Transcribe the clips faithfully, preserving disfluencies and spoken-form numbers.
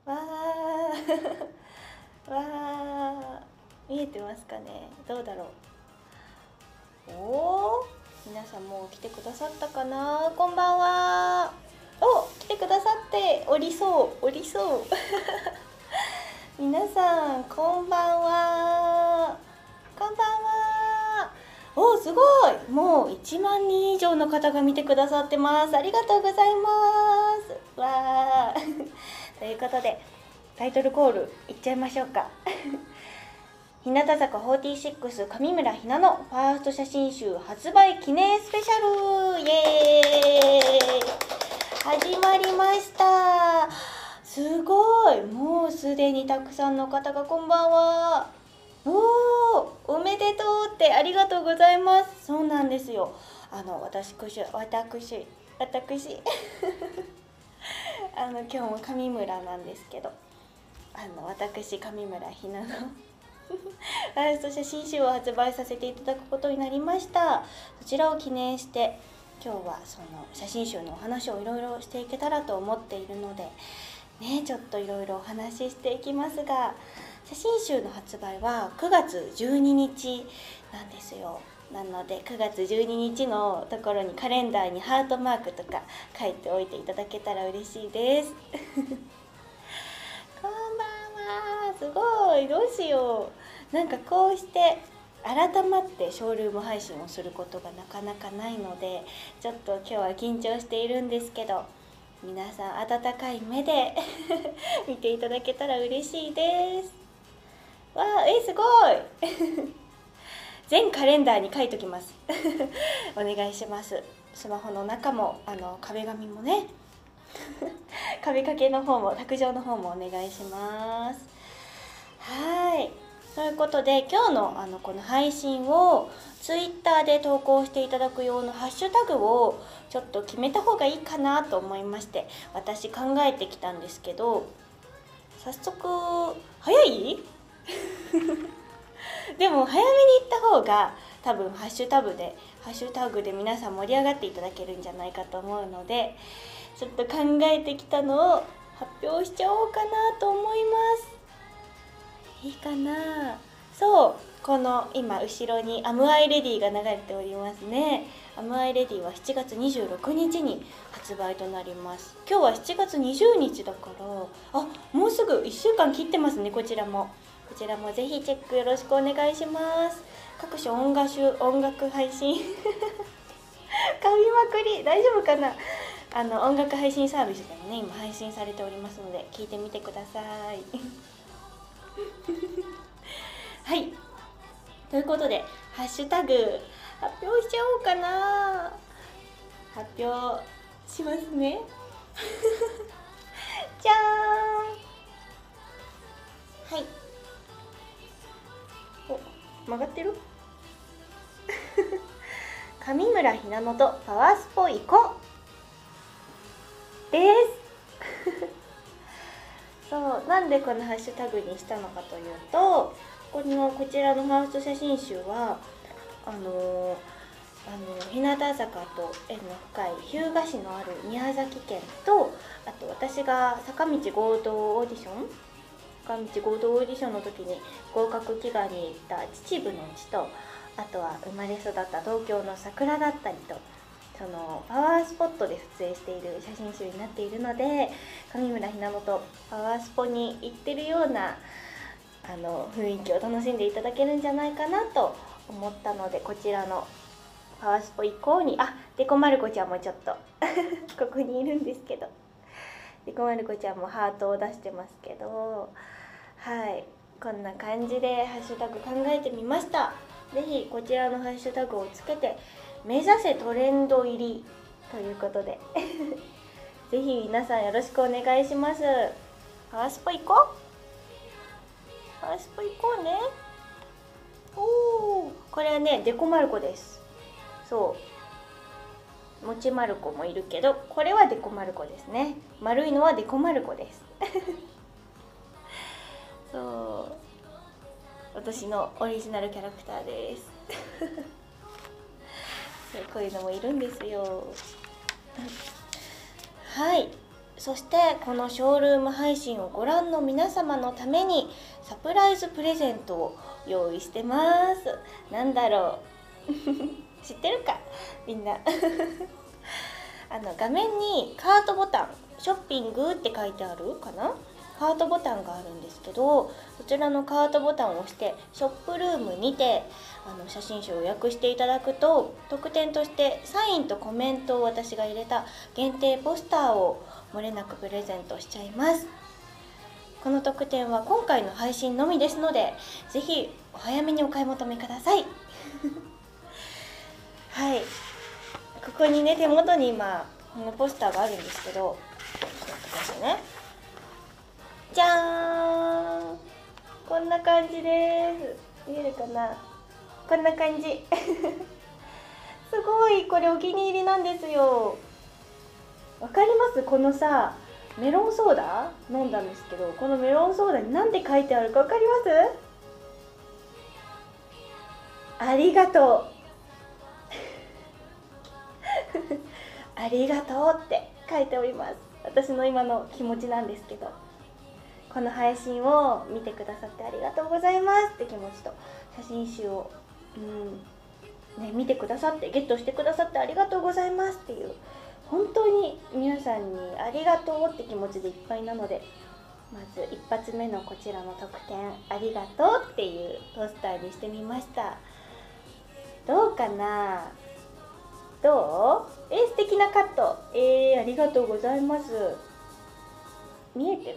わーわー、見えてますかね。どうだろう。おー、皆さんもう来てくださったかな。こんばんは。お、来てくださっておりそうおりそう皆さんこんばんは。こんばんは。お、すごい、もういちまんにん以上の方が見てくださってます。ありがとうございます。わーということでタイトルコールいっちゃいましょうか日向坂フォーティーシックス上村ひなのファースト写真集発売記念スペシャル、イエーイ、始まりました。すごい、もうすでにたくさんの方がこんばんは。おー、おめでとうってありがとうございます。そうなんですよ、あの私私私私あの今日も上村なんですけど、あの私上村ひなのファースト写真集を発売させていただくことになりました。そちらを記念して今日はその写真集のお話をいろいろしていけたらと思っているのでね、ちょっといろいろお話ししていきますが、写真集の発売はくがつじゅうににちなんですよ。なのでくがつじゅうににちのところにカレンダーにハートマークとか書いておいていただけたら嬉しいですこんばんは。すごい、どうしよう。なんかこうして改まってショールーム配信をすることがなかなかないので、ちょっと今日は緊張しているんですけど、皆さん温かい目で見ていただけたら嬉しいです。わあ、え、すごい全カレンダーに書いときますお願いします。スマホの中もあの壁紙もね壁掛けの方も卓上の方もお願いします。はい、ということで今日のあのこの配信をツイッターで投稿していただく用のハッシュタグをちょっと決めた方がいいかなと思いまして、私考えてきたんですけど、早速早いでも早めに行った方が多分ハッシュタグでハッシュタグで皆さん盛り上がっていただけるんじゃないかと思うので、ちょっと考えてきたのを発表しちゃおうかなと思います。いいかな。そう、この今後ろにアムアイレディが流れておりますね。アムアイレディはしちがつにじゅうろくにちに発売となります。今日はしちがつにじゅうにちだから、あ、もうすぐいっしゅうかん切ってますね。こちらもこちらもぜひチェックよろしくお願いします。各種音楽音楽配信噛みまくり、大丈夫かな。あの音楽配信サービスでもね今配信されておりますので聞いてみてくださいはい、ということでハッシュタグ発表しちゃおうかな。発表しますねじゃーん。はい、お、曲がってる上村ひなのとパワースポ行こうですそうなんでこのハッシュタグにしたのかというと、このこちらのファースト写真集はあのあの日向坂と縁の深い日向市のある宮崎県と、あと私が坂道合同オーディション坂道合同オーディションの時に合格祈願に行った秩父の地と、あとは生まれ育った東京の桜だったりと、そのパワースポットで撮影している写真集になっているので、上村ひなのとパワースポに行ってるようなあの雰囲気を楽しんでいただけるんじゃないかなと思ったので、こちらのパワースポ以降に、あ、でこまる子ちゃんもちょっとここにいるんですけど、でこまる子ちゃんもハートを出してますけど、はい、こんな感じでハッシュタグ考えてみました。ぜひこちらのハッシュタグをつけて目指せトレンド入りということでぜひ皆さんよろしくお願いします。パワースポ行こうパワースポ行こうね。おー、これはねデコマルコです。そう、もちまる子もいるけど、これはデコマルコですね。丸いのはデコマルコですそう、私のオリジナルキャラクターですそう、こういうのもいるんですよはい、 そしてこのショールーム配信をご覧の皆様のためにサプライズプレゼントを用意してます。なんだろう知ってるかみんなあの画面にカートボタン、ショッピングって書いてあるかな、カートボタンがあるんですけど、そちらのカートボタンを押してショップルームにてあの写真集を予約していただくと、特典としてサインとコメントを私が入れた限定ポスターを漏れなくプレゼントしちゃいます。この特典は今回の配信のみですので、ぜひお早めにお買い求めくださいはい、ここにね、手元に今このポスターがあるんですけど、ちょっと待ってくださいね。じゃーん、こんな感じです。見えるかな、こんな感じすごい、これお気に入りなんですよ。わかります？このさ、メロンソーダ飲んだんですけど、このメロンソーダに何て書いてあるかわかります？ありがとうありがとうって書いております。私の今の気持ちなんですけど、この配信を見てくださってありがとうございますって気持ちと、写真集を、うんね、見てくださってゲットしてくださってありがとうございますっていう、本当に皆さんにありがとうって気持ちでいっぱいなので、まず一発目のこちらの特典、ありがとうっていうポスターにしてみました。どうかな、どう？えー、素敵なカット。えー、ありがとうございます。見えてる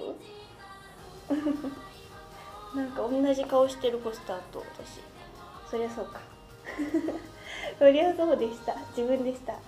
なんか同じ顔してるポスターと私。そりゃそうかそりゃそうでした。自分でした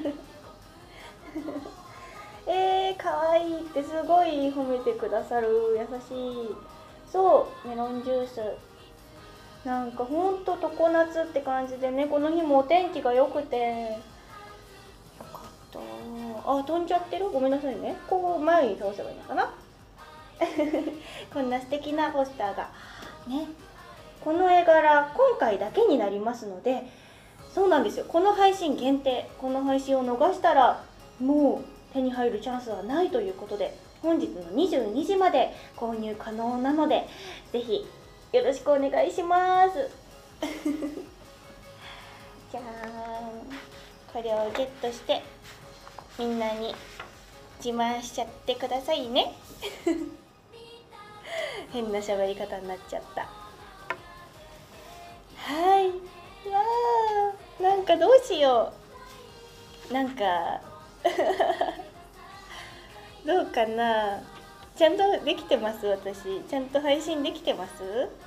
えー、かわいいってすごい褒めてくださる。優しい。そう、メロンジュース。なんかほんと常夏って感じでね、この日もお天気が良くて。よかった。あ、飛んじゃってる？ごめんなさいね。こう前に倒せばいいのかなこんな素敵なポスターが。ね。この絵柄、今回だけになりますので、そうなんですよ。この配信限定。この配信を逃したら、もう手に入るチャンスはないということで、本日のにじゅうにじまで購入可能なので、ぜひよろしくお願いしますじゃーん、これをゲットしてみんなに自慢しちゃってくださいね変な喋り方になっちゃった。はい、わー、なんかどうしよう、なんかどうかな、ちゃんとできてます？私ちゃんと配信できてます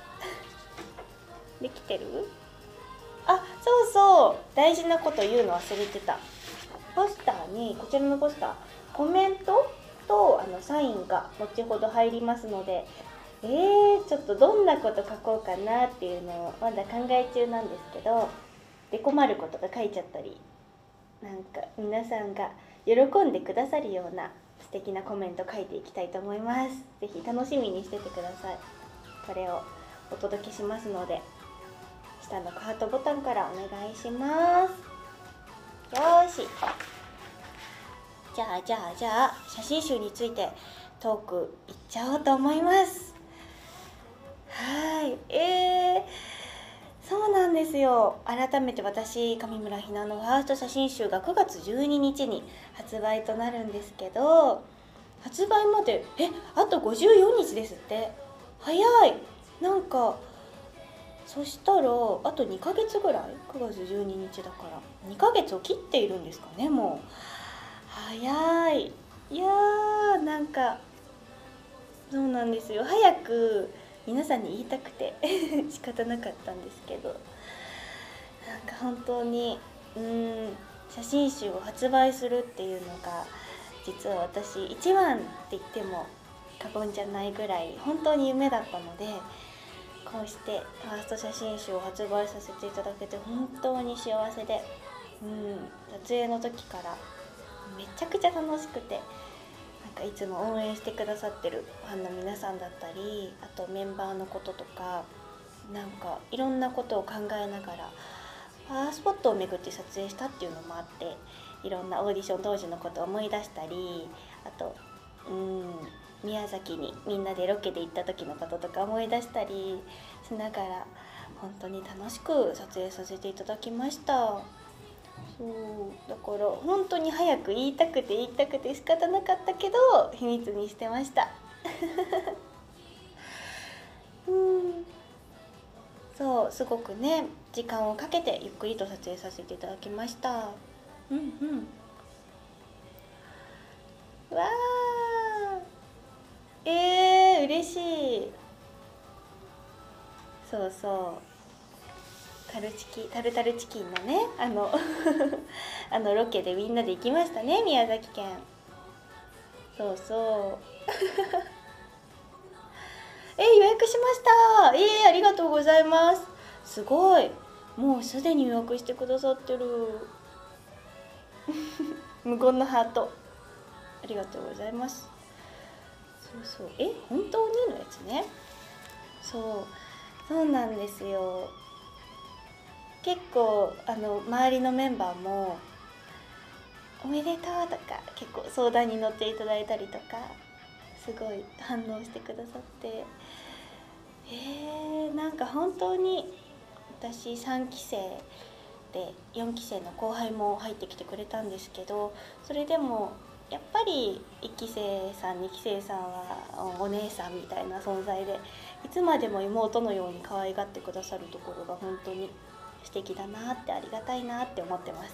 できてる？あ、そうそう、大事なこと言うの忘れてた。ポスターに、こちらのポスター、コメントとあのサインが後ほど入りますので、えー、ちょっとどんなこと書こうかなっていうのをまだ考え中なんですけど、で困ることが書いちゃったり、なんか皆さんが喜んでくださるような素敵なコメント書いていきたいと思います。ぜひ楽しみにしててください。これをお届けしますので、下のハートボタンからお願いします。よーし、じゃあじゃあじゃあ写真集についてトークいっちゃおうと思います。はい、えー、そうなんですよ。改めて私、上村ひなのファースト写真集がくがつじゅうににちに発売となるんですけど、発売までえあとごじゅうよっかですって。早い。なんかそしたらあとにかげつぐらい、くがつじゅうににちだからにかげつを切っているんですかね。もう早い。いやー、なんかそうなんですよ。早く皆さんに言いたくて仕方なかったんですけど、なんか本当にうーん写真集を発売するっていうのが実は私一番って言っても過言じゃないぐらい本当に夢だったので、こうしてファースト写真集を発売させていただけて本当に幸せで、うん、撮影の時からめちゃくちゃ楽しくて、なんかいつも応援してくださってるファンの皆さんだったり、あとメンバーのこととか、なんかいろんなことを考えながらパワースポットを巡って撮影したっていうのもあって、いろんなオーディション当時のことを思い出したり、あとうん、宮崎にみんなでロケで行った時のこととか思い出したりしながら本当に楽しく撮影させていただきました。そうだから本当に早く言いたくて言いたくて仕方なかったけど秘密にしてましたうんそうすごくね時間をかけてゆっくりと撮影させていただきました。うんうんわーえー、嬉しい。そうそうタルチキタルタルチキンのねあのあのロケでみんなで行きましたね宮崎県。そうそうえ予約しました。えー、ありがとうございます。すごいもうすでに予約してくださってる無言のハートありがとうございます。そうそうえ本当にのやつね。そうそうなんですよ。結構あの周りのメンバーも「おめでとう」とか結構相談に乗っていただいたりとかすごい反応してくださってえー、なんか本当に私さんき生でよんき生の後輩も入ってきてくれたんですけどそれでもやっぱりいっき生さんにき生さんはお姉さんみたいな存在でいつまでも妹のように可愛がってくださるところが本当に素敵だなってありがたいなって思ってます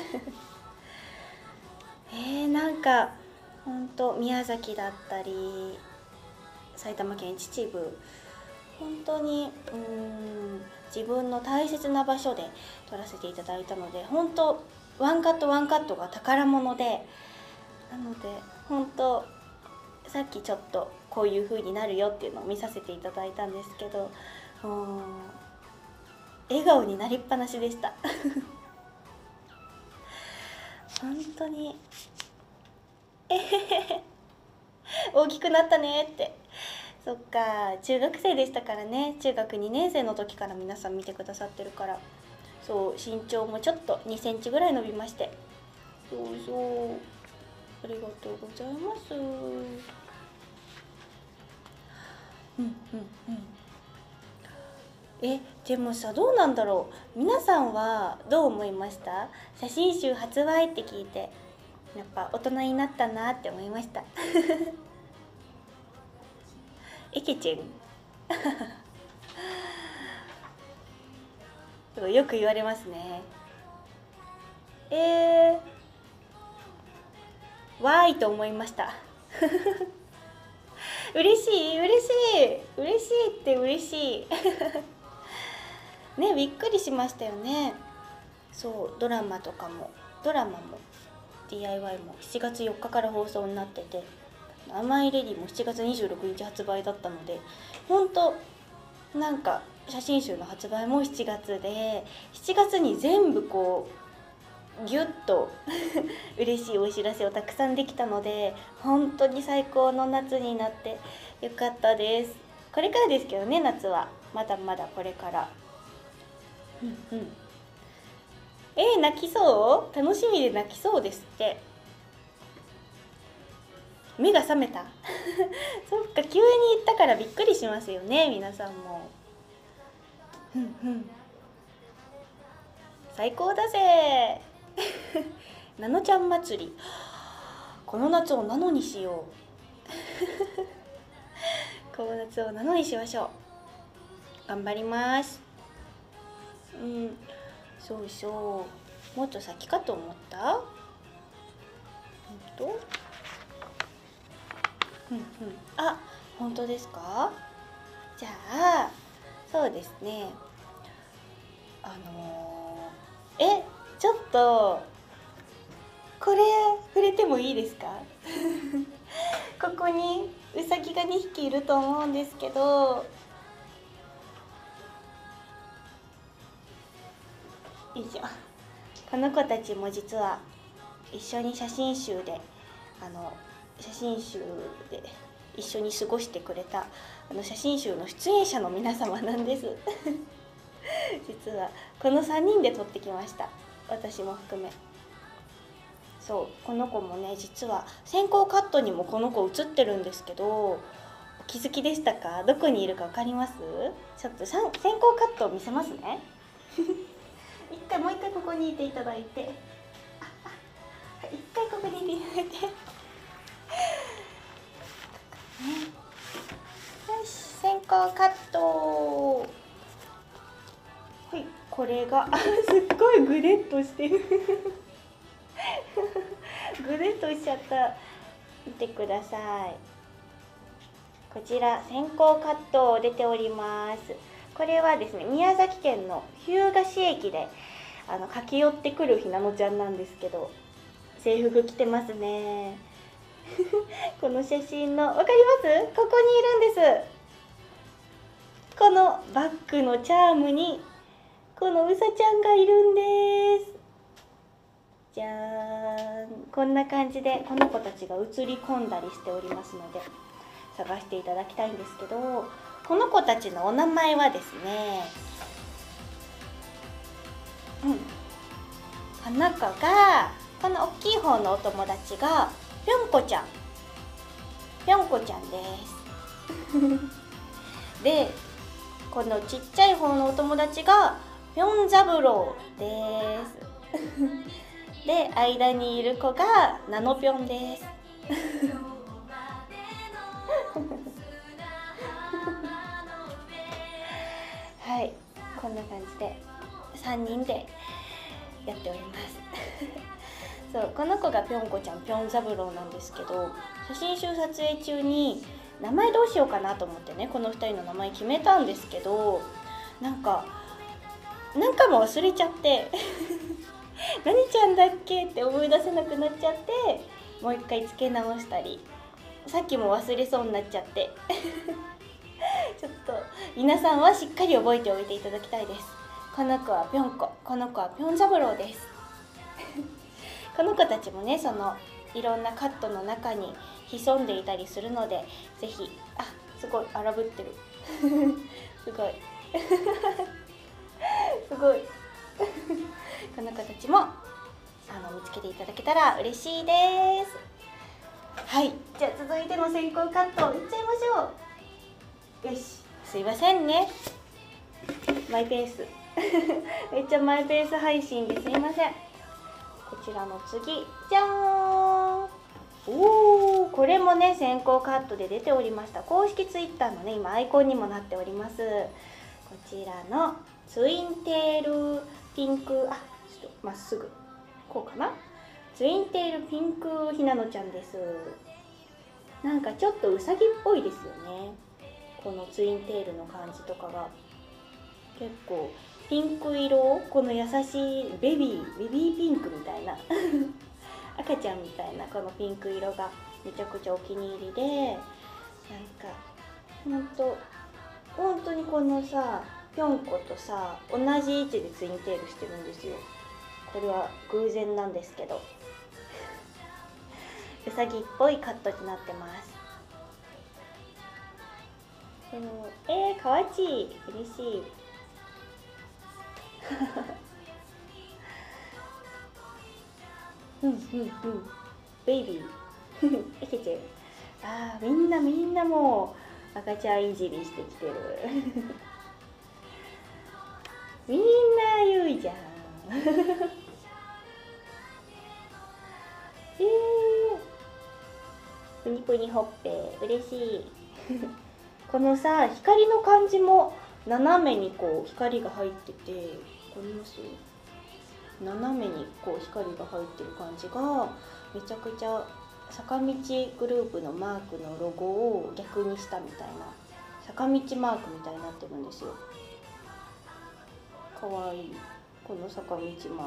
えー、なんか本当宮崎だったり埼玉県秩父本当にうーん自分の大切な場所で撮らせていただいたので本当ワンカットワンカットが宝物でなので本当さっきちょっとこういう風になるよっていうのを見させていただいたんですけどうん笑顔になりっぱなしでした本当にえへへ大きくなったねってそっか中学生でしたからね中学にねん生の時から皆さん見てくださってるからそう身長もちょっとにセンチぐらい伸びましてそうそうありがとうございますうんうんうんえでもさどうなんだろう皆さんはどう思いました？写真集発売って聞いてやっぱ大人になったなって思いましたえけちゃんよく言われますねえー、わーいと思いました嬉しい嬉しい嬉しいって嬉しいねびっくりしましたよね。そうドラマとかもドラマも ディーアイワイ もしちがつよっかから放送になってて「甘いレディ」もしちがつにじゅうろくにち発売だったのでほんとなんか写真集の発売もしちがつでしちがつに全部こうギュッと嬉しいお知らせをたくさんできたので本当に最高の夏になってよかったです。これからですけどね夏はまだまだこれからうんうんえー、泣きそう楽しみで泣きそうですって目が覚めたそっか急に言ったからびっくりしますよね皆さんもうんうん最高だぜナノちゃん祭りこの夏をナノにしようこの夏をナノにしましょう頑張りますうんそうそうもっと先かと思ったほんとうんうんあ本当ですかじゃあそうですねあのー、えちょっとこれ触れてもいいですかここにうさぎがにひきいると思うんですけどよいしょこの子たちも実は一緒に写真集であの写真集で一緒に過ごしてくれたあの写真集の出演者の皆様なんです実はこのさんにんで撮ってきました私も含めそうこの子もね実は先行カットにもこの子映ってるんですけど、お気づきでしたか？どこにいるか分かります？ちょっと先行カットを見せますね一回もう一回ここにいていただいて、一回ここにいていただいてよし、先行カット。はい、これがすっごいグレッとしてるグレッとしちゃった。見てください。こちら先行カット出ております。これはですね、宮崎県の日向市駅であの駆け寄ってくるひなのちゃんなんですけど、制服着てますねこの写真の、わかります？ここにいるんです。このバッグのチャームにこのうさちゃんがいるんです。じゃーん、こんな感じでこの子たちが映り込んだりしておりますので探していただきたいんですけど、この子たちのお名前はですね、うん、この子が、この大きい方のお友達がぴょんこちゃん、ぴょんこちゃんですで、このちっちゃい方のお友達がぴょん三郎ですで、間にいる子がなのぴょんですはい、こんな感じでさんにんでやっておりますそう、この子がぴょんこちゃん、ぴょん三郎なんですけど、写真集撮影中に名前どうしようかなと思ってね、このふたりの名前決めたんですけど、なんか何回も忘れちゃって何ちゃんだっけって思い出せなくなっちゃって、もう一回付け直したり、さっきも忘れそうになっちゃってちょっと皆さんはしっかり覚えておいていただきたいです。この子はぴょんこ、この子はぴょん三郎ですこの子たちもね、そのいろんなカットの中に潜んでいたりするので、ぜひ、あ、すごい荒ぶってるすごいすごいこの子たちもあの見つけていただけたら嬉しいです。はい、じゃあ続いての先行カットいっちゃいましょう。よし、すいませんね、マイペースめっちゃマイペース配信ですいません。こちらの次、じゃーん、おー、これもね先行カットで出ておりました。公式ツイッターのね今アイコンにもなっております。こちらのツインテールピンク、あ、ちょっとまっすぐこうかな、ツインテールピンクひなのちゃんです。なんかちょっとうさぎっぽいですよね、このツインテールの感じとかが。結構ピンク色、この優しいベビーベビーピンクみたいな赤ちゃんみたいなこのピンク色がめちゃくちゃお気に入りで、なんかほんと本当にこのさぴょんことさ同じ位置でツインテールしてるんですよ。これは偶然なんですけどうさぎっぽいカットになってます。でもえー、かわちい、嬉しいうんうんうん、ベイビーいけちゃう。あー、みんなみんなもう赤ちゃんいじりしてきてるみんな言うじゃんえー、ぷにぷにほっぺ嬉しいこのさ光の感じも斜めにこう光が入ってて、わかります？斜めにこう光が入ってる感じがめちゃくちゃ坂道グループのマークのロゴを逆にしたみたいな坂道マークみたいになってるんですよ。かわいい、この坂道マーク。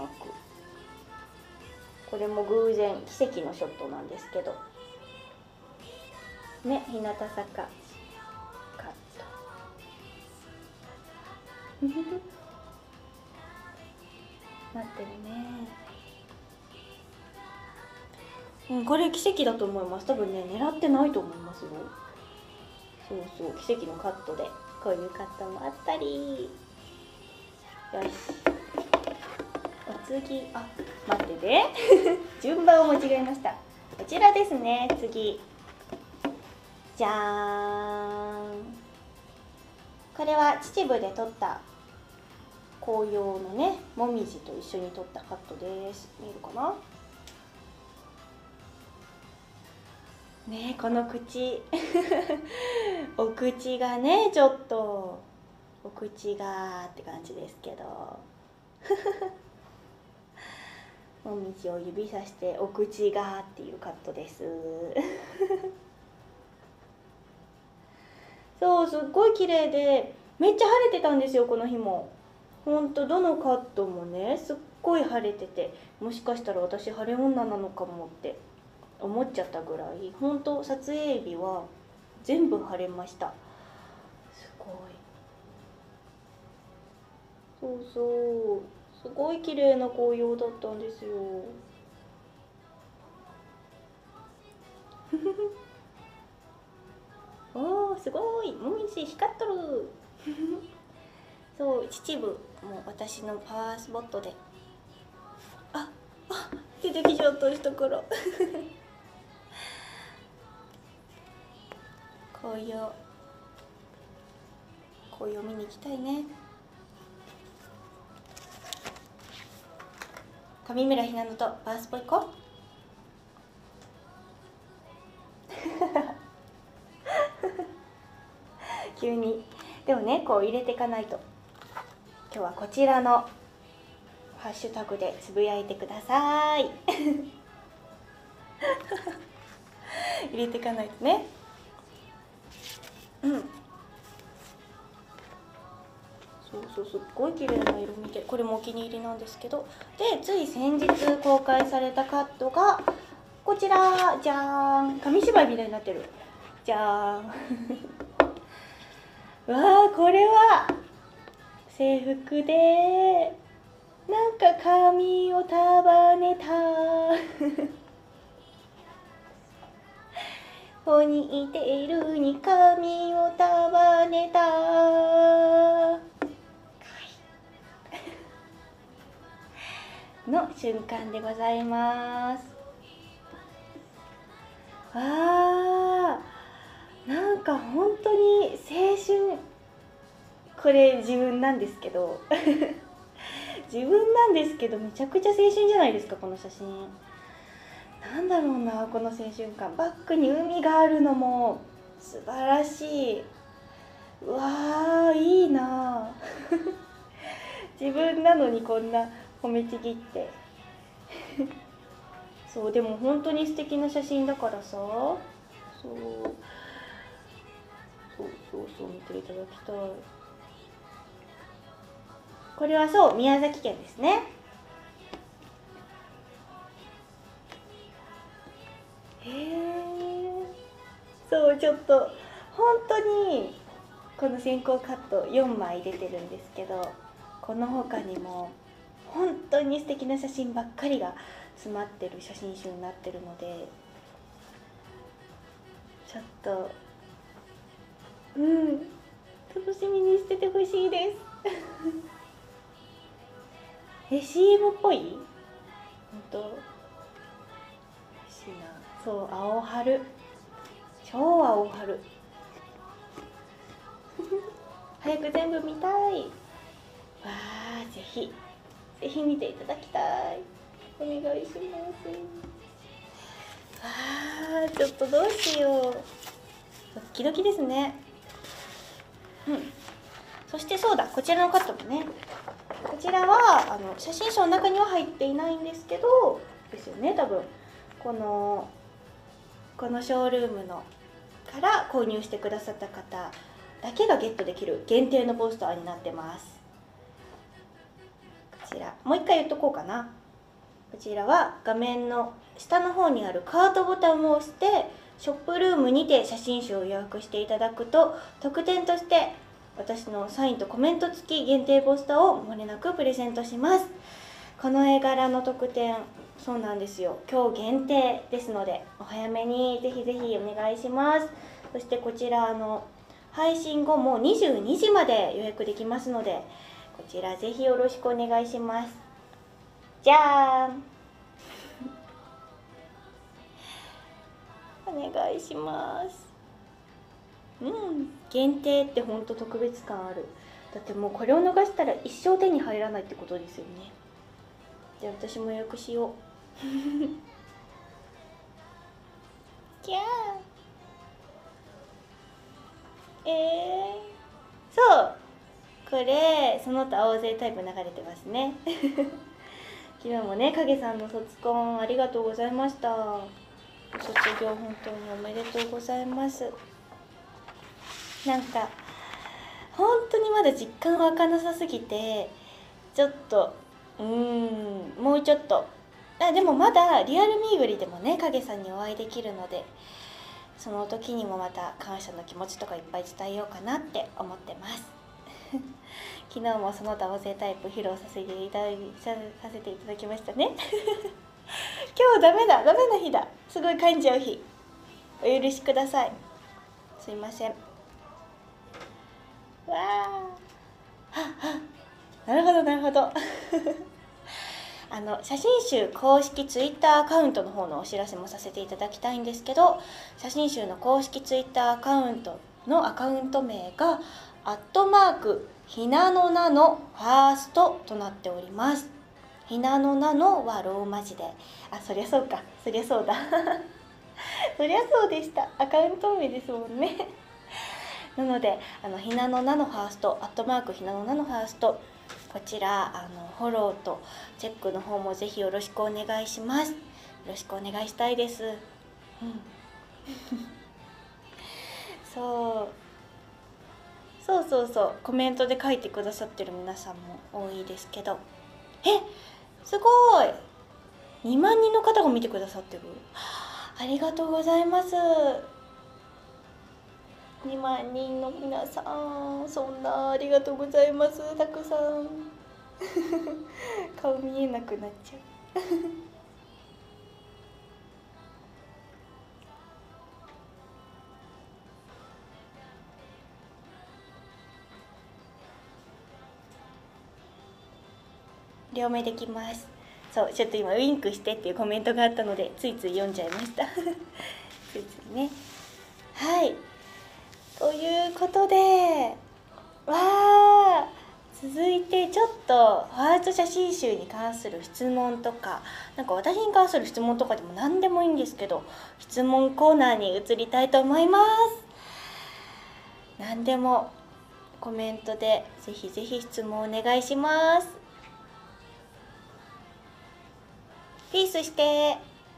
これも偶然奇跡のショットなんですけどね、日向坂カットなってるね。うん、これ奇跡だと思います。多分ね狙ってないと思いますよ。そうそう、奇跡のカットでこういうカットもあったり。よし、お次、あ、待ってね順番を間違えました。こちらですね。次じゃーん、これは秩父で撮った紅葉のね、もみじと一緒に撮ったカットです。見えるかなね。この口お口がね、ちょっとお口がって感じですけどもみじを指さしてお口がっていうカットですそう、すっごい綺麗で、めっちゃ晴れてたんですよ、この日も。ほんとどのカットもね、すっごい晴れてて、もしかしたら私晴れ女なのかもって思っちゃったぐらい、ほんと撮影日は全部晴れました。すごい。そうそう、すごい綺麗な紅葉だったんですよおー、すごい、もみじ光っとるそう、秩父も私のパワースポットで、ああ出てきちゃった下から紅葉紅葉見に行きたいね。上村ひなのとパワースポ行こう急に。でもね、こう入れていかないと。今日はこちらのハッシュタグでつぶやいてください入れていかないとね。うん、そうそう、すっごい綺麗な色見て、これもお気に入りなんですけど、でつい先日公開されたカットがこちらじゃーん。紙芝居みたいになってる。じゃーんうわー、これは制服でなんか髪を束ねたポニーテールに髪を束ねたの瞬間でございます。あー、なんか本当に青春、これ自分なんですけど自分なんですけどめちゃくちゃ青春じゃないですか、この写真。なんだろうな、この青春感。バックに海があるのも素晴らしい。うわー、いいな自分なのにこんな褒めちぎってそう、でも本当に素敵な写真だからさ、そうそうそうそう、見ていただきたい。これはそう、宮崎県ですね。へえ。そう、ちょっと本当にこの先行カットよんまい出てるんですけど、この他にも本当に素敵な写真ばっかりが詰まってる写真集になってるので、ちょっとうん、楽しみにしててほしいですえ、シーエム っぽい？ほんと欲しいな。そう、青春、超青春早く全部見たい。わー、ぜひぜひ見ていただきたい。お願いします。わー、ちょっとどうしよう、ドキドキですね。うん、そしてそうだ、こちらのカットもね、こちらはあの写真集の中には入っていないんですけどですよね、多分このこのショールームのから購入してくださった方だけがゲットできる限定のポスターになってます。こちらもう一回言っとこうかな。こちらは画面の下の方にあるカートボタンを押してショップルームにて写真集を予約していただくと、特典として私のサインとコメント付き限定ポスターを漏れなくプレゼントします。この絵柄の特典、そうなんですよ、今日限定ですのでお早めにぜひぜひお願いします。そしてこちらの配信後もにじゅうにじまで予約できますので、こちらぜひよろしくお願いします。 じゃーんお願いします。うん、限定ってほんと特別感ある。だってもうこれを逃したら一生手に入らないってことですよね。じゃあ私も予約しようキャーえー、そうこれその他大勢タイプ流れてますね昨日もね影さんの卒コンありがとうございました。卒業本当におめでとうございます。なんか本当にまだ実感湧かなさすぎてちょっとうーんもうちょっとあでもまだリアルミーグリでもね影さんにお会いできるのでその時にもまた感謝の気持ちとかいっぱい伝えようかなって思ってます昨日もその他大勢タイプ披露させていただいさせていただきましたね今日ダメだダメな日だすごい噛んじゃう日お許しくださいすいません。わあなるほどなるほどあの写真集公式ツイッターアカウントの方のお知らせもさせていただきたいんですけど、写真集の公式ツイッターアカウントのアカウント名がアットマークひなのなのファーストとなっております。ひなのなのはローマ字で、あそりゃそうかそりゃそうだそりゃそうでした、アカウント名ですもんねなのであのひなのなのファーストアットマークひなのなのファーストこちらあのフォローとチェックの方もぜひよろしくお願いします。よろしくお願いしたいです。うんそうそうそうそうコメントで書いてくださってる皆さんも多いですけど、えすごいにまん人の方が見てくださってる。ありがとうございます。にまん人の皆さんそんなありがとうございます。たくさん顔見えなくなっちゃう両目できます。そうちょっと今ウインクしてっていうコメントがあったのでついつい読んじゃいましたついついね。はいということでわあ続いてちょっとファースト写真集に関する質問とかなんか私に関する質問とかでも何でもいいんですけど質問コーナーに移りたいと思います。何でもコメントでぜひぜひ質問お願いします。ピースして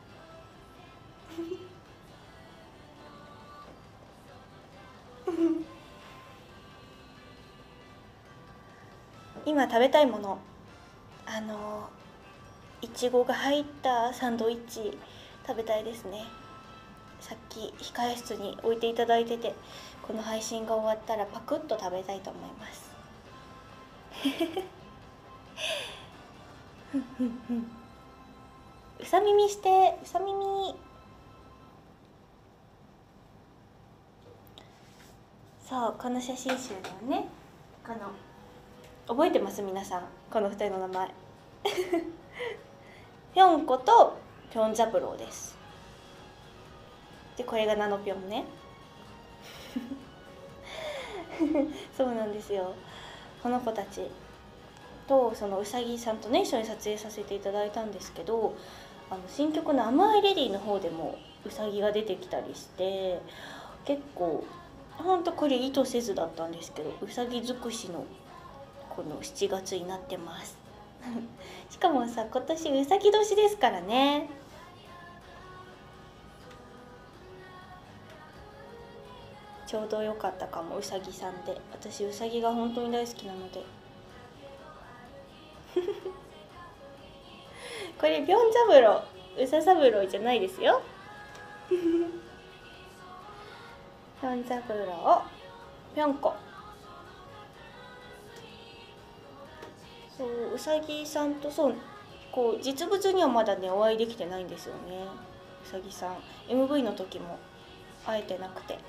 今食べたいものあのいちごが入ったサンドイッチ食べたいですね。さっき控え室に置いていただいててこの配信が終わったらパクッと食べたいと思いますうさ耳してうさ耳。そうこの写真集のねこの覚えてます皆さんこのふたりの名前ぴょんことぴょん三郎です。でこれがナノぴょんねそうなんですよ。この子たちとそのうさぎさんとね一緒に撮影させていただいたんですけどあの新曲の「甘いレディ」の方でもうさぎが出てきたりして結構ほんとこれ意図せずだったんですけどうさぎ尽くしのこのしちがつになってますしかもさ今年うさぎ年ですからね。ちょうど良かったかもうさぎさんで私うさぎが本当に大好きなのでこれぴょん三郎うさ三郎じゃないですよぴょん三郎ぴょんこそううさぎさんとそうこう実物にはまだねお会いできてないんですよね。うさぎさん エムブイ の時も会えてなくて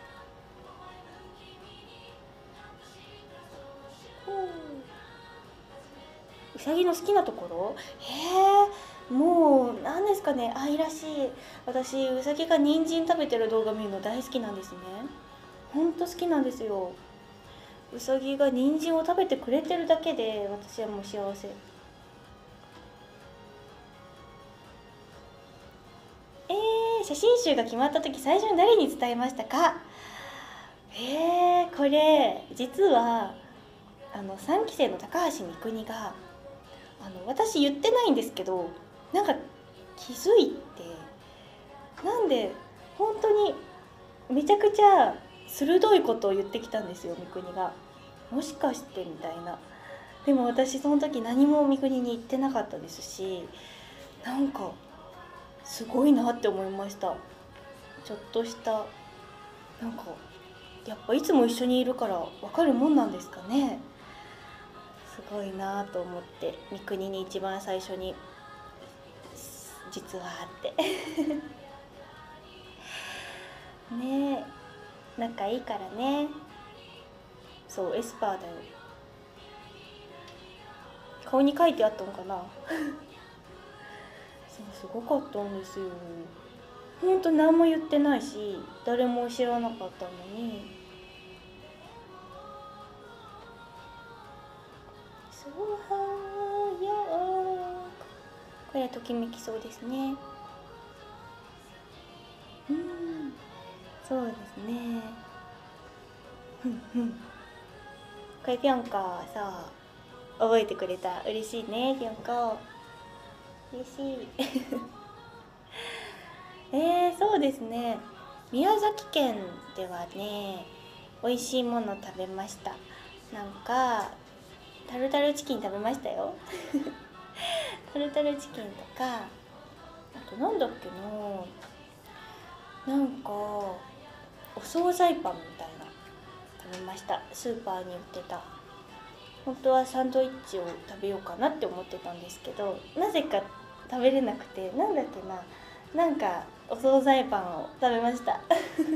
うさぎの好きなところへえもう何ですかね、愛らしい。私うさぎが人参食べてる動画見るの大好きなんですね。ほんと好きなんですよ。うさぎが人参を食べてくれてるだけで私はもう幸せ。えー、写真集が決まった時最初に誰に伝えましたか？えー、これ実はあのさんき生の高橋みくにがあの私言ってないんですけど、なんか気づいて、なんで本当にめちゃくちゃ鋭いことを言ってきたんですよ、みくにが。もしかしてみたいな。でも私その時何もみくにに言ってなかったですし、なんかすごいなって思いました。ちょっとしたなんかやっぱいつも一緒にいるから分かるもんなんですかね。すごいなと思って、みくにに一番最初に実はってねえ、仲いいからね。そうエスパーだよ。顔に書いてあったのかなそうすごかったんですよ。ほんと何も言ってないし誰も知らなかったのに。そうはよこれはときめきそうですね。うん、そうですね。ふんふん。これぴょんこさ覚えてくれた。嬉しいねぴょんこ。嬉しいえー、そうですね。宮崎県ではね美味しいもの食べました。なんかタルタルチキン食べましたよタルタルチキンとか、あとなんだっけな、なんかお惣菜パンみたいな食べました。スーパーに売ってた。本当はサンドイッチを食べようかなって思ってたんですけど、なぜか食べれなくて、なんだっけな、なんかお惣菜パンを食べましたあ、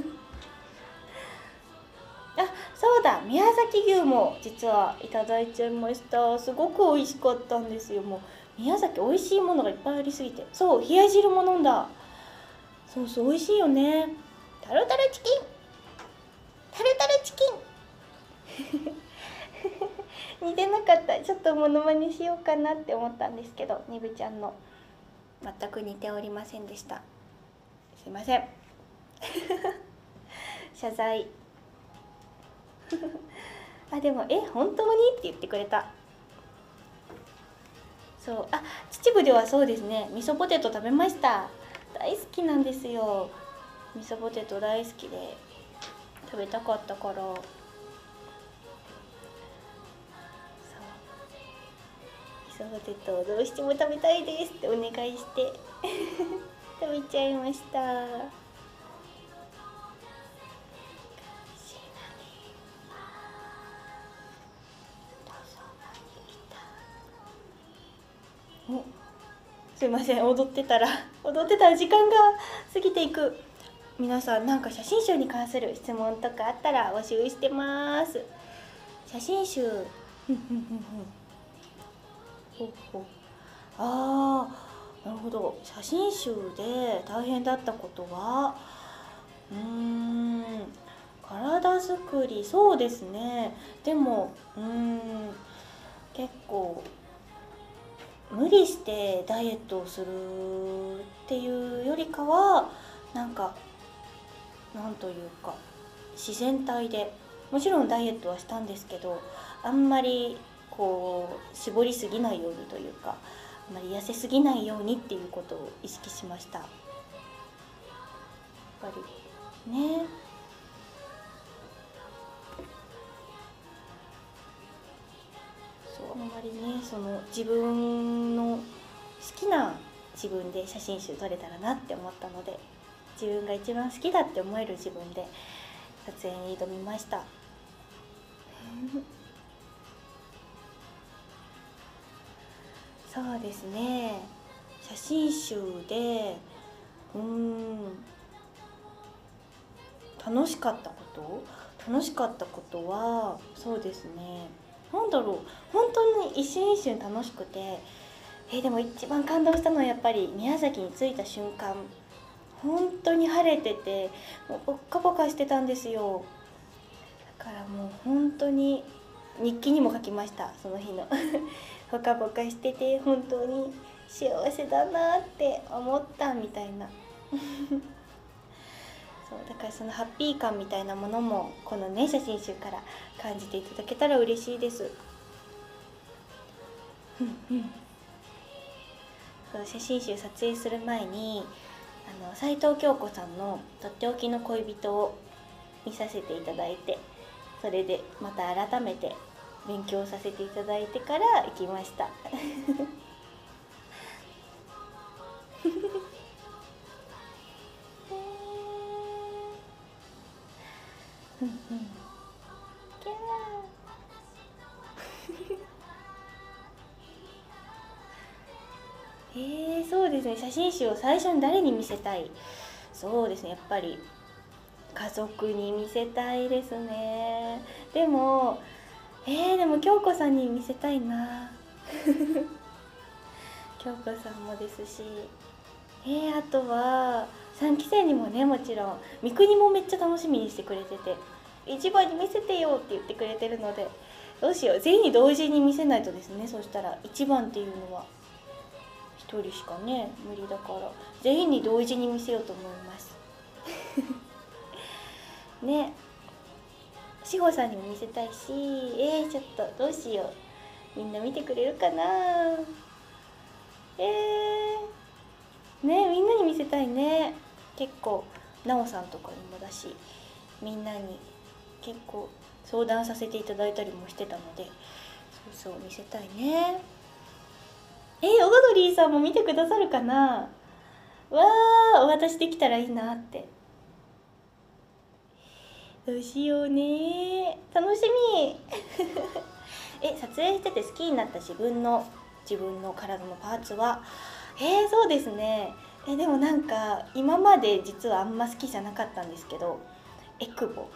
そうだ、宮崎牛も実はいただいちゃいました。すごく美味しかったんですよ。もう宮崎美味しいものがいっぱいありすぎて。そう冷や汁も飲んだ。そうそう美味しいよね。タルタルチキンタルタルチキン似てなかった。ちょっとモノマネしようかなって思ったんですけど、にぶちゃんの全く似ておりませんでした。すいません謝罪あ、でも「え本当に?」って言ってくれた。そう、あ、秩父ではそうですね、味噌ポテト食べました。大好きなんですよ。味噌ポテト大好きで食べたかったから。そう味噌ポテトをどうしても食べたいですってお願いして食べちゃいました。お、すいません、踊ってたら踊ってたら時間が過ぎていく。皆さんなんか写真集に関する質問とかあったら募集してます。写真集ほうほう。ああ、なるほど。写真集で大変だったことはうーん体作り。そうですね。でもうーん結構無理してダイエットをするっていうよりかは、なんかなんというか自然体で、もちろんダイエットはしたんですけど、あんまりこう絞りすぎないようにというか、あんまり痩せすぎないようにっていうことを意識しました。やっぱりね。そうあんまりね、その自分の好きな自分で写真集撮れたらなって思ったので、自分が一番好きだって思える自分で撮影に挑みましたそうですね、写真集でうーん楽しかったこと楽しかったことはそうですね、なんだろう、本当に一瞬一瞬楽しくて、 えーでも一番感動したのはやっぱり宮崎に着いた瞬間、本当に晴れてて、もうポッカポカしてたんですよ。だからもう本当に日記にも書きました、その日のポカポカしてて本当に幸せだなって思ったみたいなそうだからそのハッピー感みたいなものもこのね写真集から感じていただけたら嬉しいですそう写真集撮影する前にあの齊藤京子さんのとっておきの恋人を見させていただいて、それでまた改めて勉強させていただいてから行きましたえー、そうですね、写真集を最初に誰に見せたい。そうですね、やっぱり家族に見せたいですね。でもえー、でも京子さんに見せたいな京子さんもですし、えー、あとはさんき生にもね、もちろん三國もめっちゃ楽しみにしてくれてて、一番に見せてよって言ってくれてるので、どうしよう、全員に同時に見せないとですね。そしたら一番っていうのはひとりしかね無理だから、全員に同時に見せようと思いますね。志保さんにも見せたいし、えー、ちょっとどうしよう、みんな見てくれるかな。えー、ね、みんなに見せたいね。結構なおさんとかにもだし、みんなに結構相談させていただいたりもしてたので、そうそう見せたいね。えー、オガドリーさんも見てくださるかな。わー、お渡しできたらいいなって。どうしようね、楽しみえ、撮影してて好きになった自分の自分の体のパーツは、えー、そうですね。えでもなんか今まで実はあんま好きじゃなかったんですけど、エクボ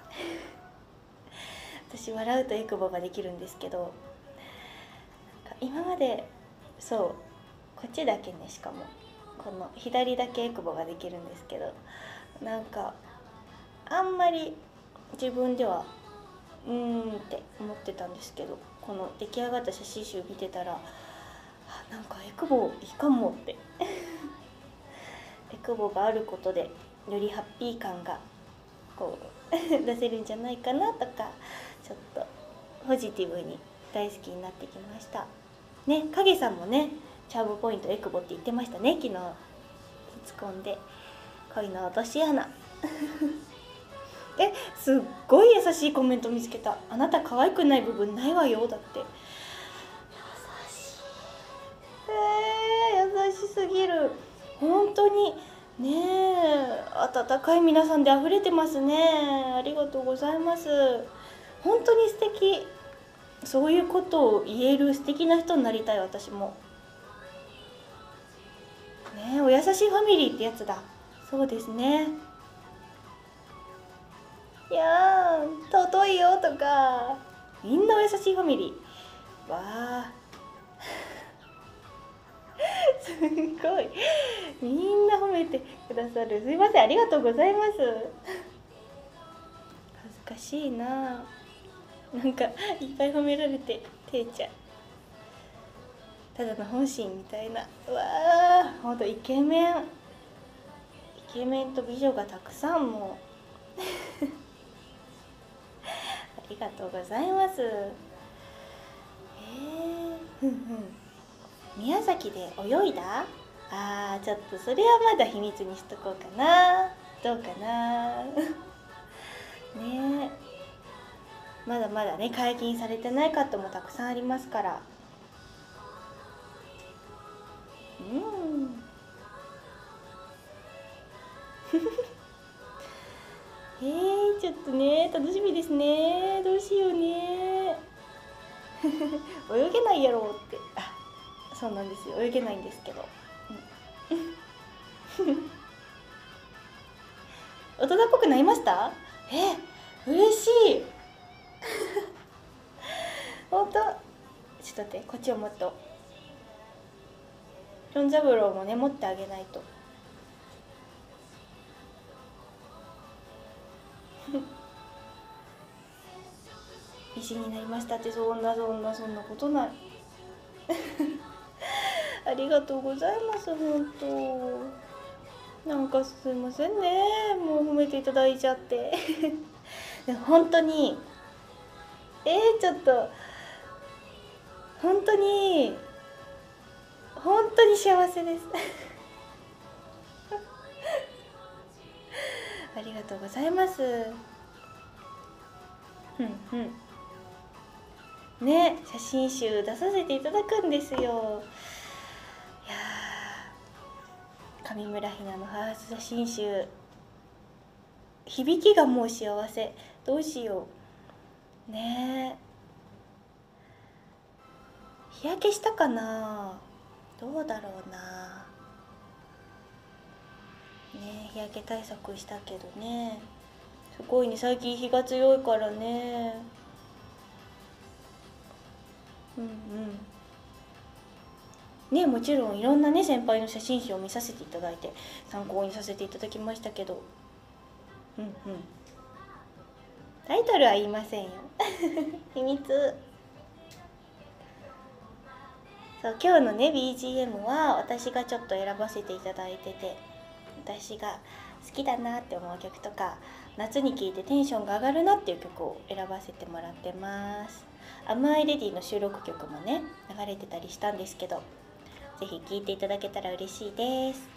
私笑うとエクボができるんですけど、今までそうこっちだけね、しかもこの左だけエクボができるんですけど、なんかあんまり自分ではうーんって思ってたんですけど、この出来上がった写真集見てたら、あ、なんかエクボいいかもってエクボがあることでよりハッピー感がこう出せるんじゃないかなとか、ちょっとポジティブに大好きになってきましたね。影さんもね、チャームポイントエクボって言ってましたね、昨日突っ込んで。恋の落とし穴え、すっごい優しいコメント見つけた。あなた可愛くない部分ないわよ、だって。優しい。えー、優しすぎる。本当にねえ、温かい皆さんで溢れてますね。ありがとうございます。本当に素敵。そういうことを言える素敵な人になりたい、私も。ねえ、お優しいファミリーってやつだ。そうですね。いやー、尊いよとか、みんなお優しいファミリー。わあすごい、みんな褒めてくださる。すいません、ありがとうございます。恥ずかしいな、なんかいっぱい褒められててーちゃんただの本心みたいな。うわあ、ほんとイケメン、イケメンと美女がたくさんもありがとうございます。えー、ふんふん、宮崎で泳いだ？あー、ちょっとそれはまだ秘密にしとこうかな。どうかなねえ、まだまだね解禁されてないカットもたくさんありますから。うんえー、ちょっとね楽しみですね。どうしようね泳げないやろって。あ、そうなんですよ、泳げないんですけど、うん、大人っぽくなりました？え、嬉しい本当。ちょっと待って、こっちをもっとジョン三郎もね持ってあげないと。石になりましたって、そんなそんなそんなことない。ありがとうございます。本当なんかすいませんね、もう褒めていただいちゃって。本当にえー、ちょっと本当に本当に幸せです。ありがとうございます。うんうんね、写真集出させていただくんですよ。いやー、上村ひなのハウス写真集、響きがもう幸せ。どうしようねえ、日焼けしたかな、どうだろうなね。日焼け対策したけどね、すごいね、最近日が強いからね。うんうんね、もちろんいろんなね先輩の写真集を見させていただいて参考にさせていただきましたけど、うんうんタイトルは言いませんよ。秘密。そう、今日のね ビージーエム は私がちょっと選ばせていただいてて、私が好きだなって思う曲とか夏に聴いてテンションが上がるなっていう曲を選ばせてもらってます。アムアイレディの収録曲もね流れてたりしたんですけど、ぜひ聴いていただけたら嬉しいです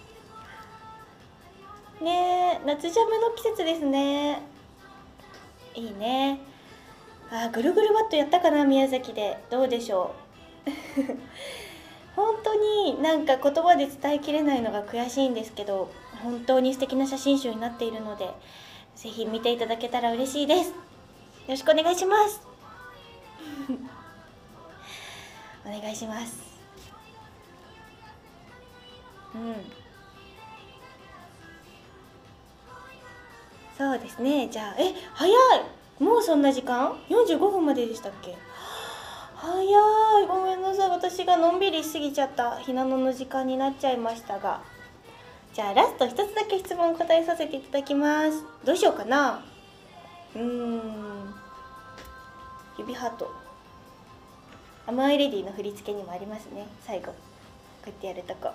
ね。え夏ジャムの季節ですね。いいね。あ、ぐるぐるバットやったかな、宮崎で。どうでしょう。本当になんか言葉で伝えきれないのが悔しいんですけど、本当に素敵な写真集になっているので、ぜひ見ていただけたら嬉しいです。よろしくお願いします。お願いします。うん、そうですね。じゃあえ早い、もうそんな時間？ よんじゅうご 分まででしたっけ？早い、ごめんなさい、私がのんびりしすぎちゃったひなのの時間になっちゃいましたが、じゃあラスト一つだけ質問答えさせていただきます。どうしようかな。うーん指ハート、アマイレディの振り付けにもありますね。最後こうやってやるとこ、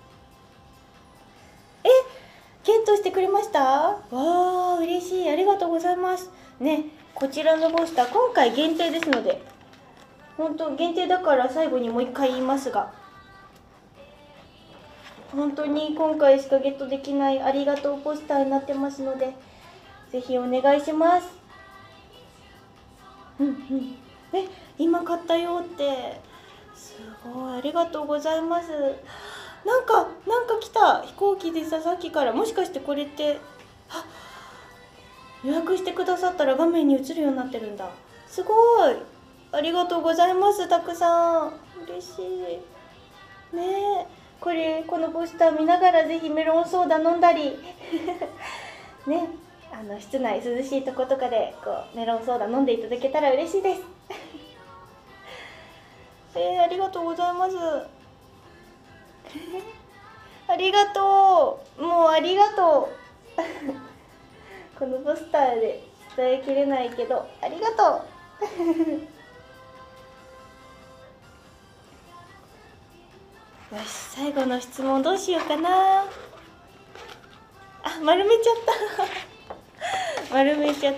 え検討してくれました？わー嬉しい、ありがとうございますね。こちらのポスター今回限定ですので、本当限定だから最後にもう一回言いますが、本当に今回しかゲットできないありがとうポスターになってますので、ぜひお願いします。うんうんえ今買ったよって、すごいありがとうございます。なんかなんか来た、飛行機でさ、さっきから。もしかしてこれってあ予約してくださったら画面に映るようになってるんだ。すごいありがとうございます。たくさん嬉しいね。えこれこのポスター見ながらぜひメロンソーダ飲んだりね、あの室内涼しいとことかでこうメロンソーダ飲んでいただけたら嬉しいです。えー、ありがとうございます。ありがとう、もうありがとう。このポスターで伝えきれないけどありがとう。よし、最後の質問どうしようかな。あ、丸めちゃった丸めちゃった。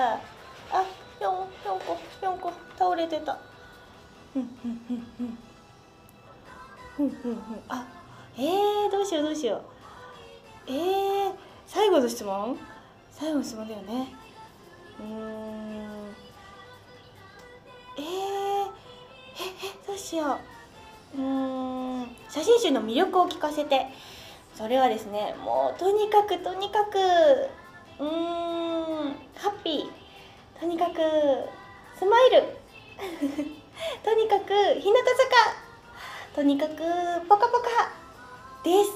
あ、よん、よんこよんこ倒れてた。うんうんうんうんうんうんうんあ、えー、どうしようどうしよう。えー、最後の質問最後の質問だよね。うーんえー、ええどうしよう。うーん写真集の魅力を聞かせて。それはですね、もうとにかくとにかくうーんハッピー、とにかくスマイルとにかく日向坂、とにかくポカポカです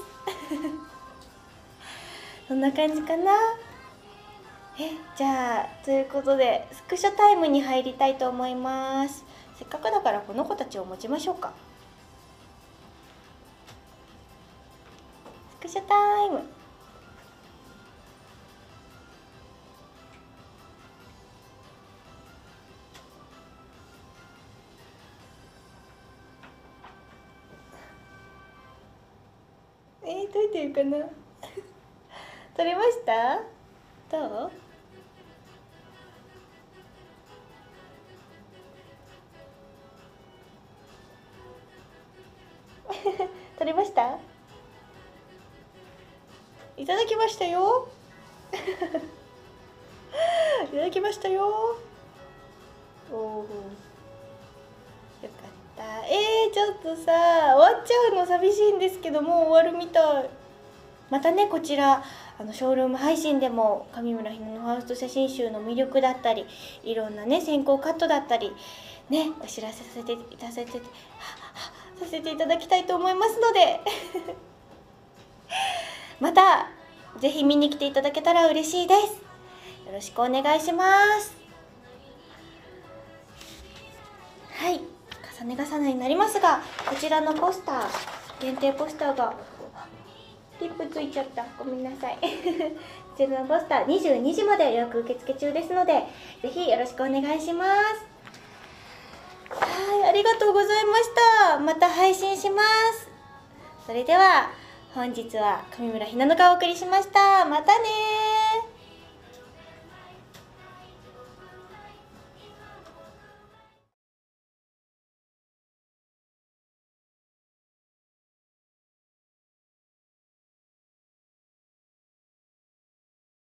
そんな感じかな。えじゃあということでスクショタイムに入りたいと思います。せっかくだからこの子たちを持ちましょうか。 シュタイム。えー、どうやってるかな撮れました？どう？撮れました？いただきましたよいただきましたよ。おお、よかった。えー、ちょっとさ、終わっちゃうの寂しいんですけど、もう終わるみたい。またね、こちらあのショールーム配信でも上村ひなのファースト写真集の魅力だったり、いろんなね先行カットだったりね、お知らせさせていたせてさせていただきたいと思いますのでまたぜひ見に来ていただけたら嬉しいです。よろしくお願いします。はい、重ね重ねになりますが、こちらのポスター、限定ポスターがリップついちゃった、ごめんなさいこちらのポスターにじゅうにじまで予約受付中ですので、ぜひよろしくお願いします。はい、ありがとうございました。また配信します。それでは本日は上村ひなのがお送りしました。またねー。